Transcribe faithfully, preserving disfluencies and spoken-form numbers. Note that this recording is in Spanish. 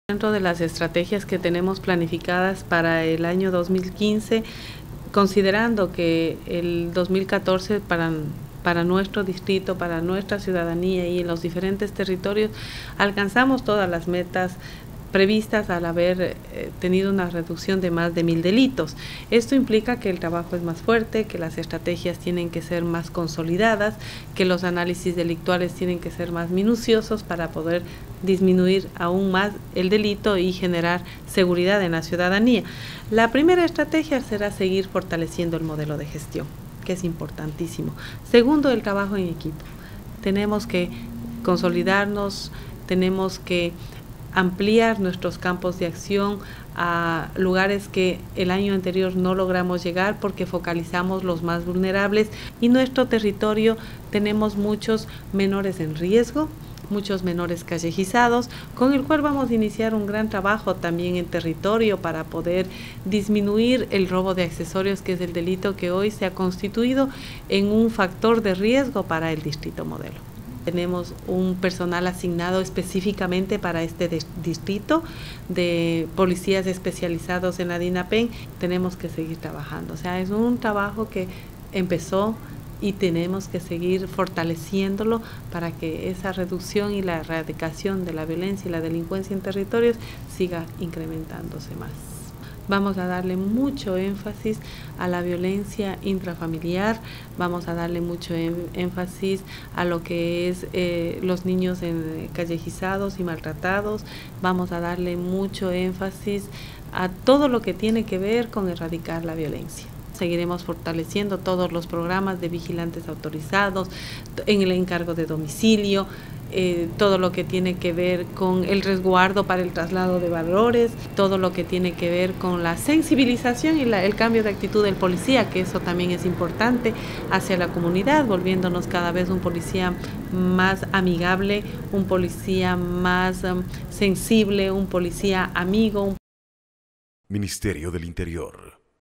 Dentro de las estrategias que tenemos planificadas para el año dos mil quince, considerando que el dos mil catorce para, para nuestro distrito, para nuestra ciudadanía y en los diferentes territorios, alcanzamos todas las metas previstas al haber eh, tenido una reducción de más de mil delitos. Esto implica que el trabajo es más fuerte, que las estrategias tienen que ser más consolidadas, que los análisis delictuales tienen que ser más minuciosos para poder disminuir aún más el delito y generar seguridad en la ciudadanía. La primera estrategia será seguir fortaleciendo el modelo de gestión, que es importantísimo. Segundo, el trabajo en equipo. Tenemos que consolidarnos, tenemos que ampliar nuestros campos de acción a lugares que el año anterior no logramos llegar porque focalizamos los más vulnerables, y nuestro territorio tenemos muchos menores en riesgo, muchos menores callejizados, con el cual vamos a iniciar un gran trabajo también en territorio para poder disminuir el robo de accesorios, que es el delito que hoy se ha constituido en un factor de riesgo para el distrito modelo. Tenemos un personal asignado específicamente para este distrito de policías especializados en la DINAPEN. Tenemos que seguir trabajando, o sea, es un trabajo que empezó y tenemos que seguir fortaleciéndolo para que esa reducción y la erradicación de la violencia y la delincuencia en territorios siga incrementándose más. Vamos a darle mucho énfasis a la violencia intrafamiliar, vamos a darle mucho énfasis a lo que es eh, los niños en, callejizados y maltratados, vamos a darle mucho énfasis a todo lo que tiene que ver con erradicar la violencia. Seguiremos fortaleciendo todos los programas de vigilantes autorizados, en el encargo de domicilio, eh, todo lo que tiene que ver con el resguardo para el traslado de valores, todo lo que tiene que ver con la sensibilización y la, el cambio de actitud del policía, que eso también es importante hacia la comunidad, volviéndonos cada vez un policía más amigable, un policía más um, sensible, un policía amigo. Ministerio del Interior.